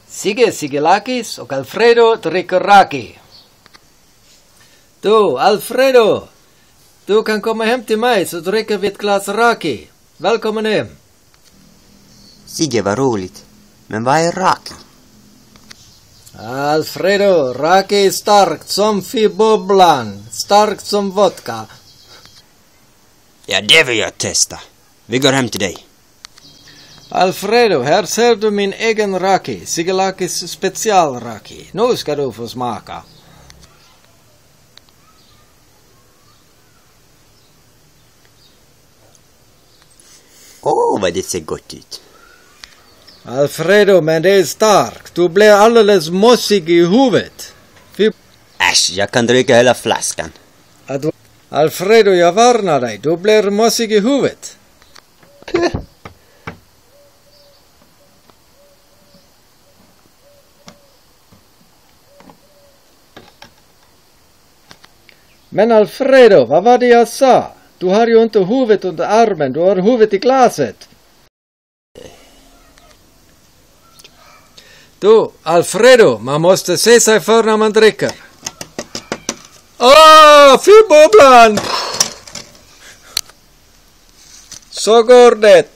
Sigge Sigelakis och Alfredo dricker raki. Du, Alfredo! Du kan komma hem till mig så dricker vi ett glas raki. Välkommen hem. Sigge, var roligt. Men vad är raki? Alfredo, raki är starkt som fibubblan. Starkt som vodka. Ja, det vill jag testa. Vi går hem till dig. Alfredo, här ser du min egen raki. Sigelakis specialraki. Nu ska du få smaka. Vad det ser gott ut. Alfredo, men det är starkt. Du blir alldeles mossig i huvudet. Äsch, jag kan dricka hela flaskan. Alfredo, jag varnar dig. Du blir mossig i huvudet. Men Alfredo, vad var det jag sa? Du har ju inte huvudet under armen, du har huvudet i glaset. Du, Alfredo, man måste se sig för när man dricker. Fy bubblan! Så går det.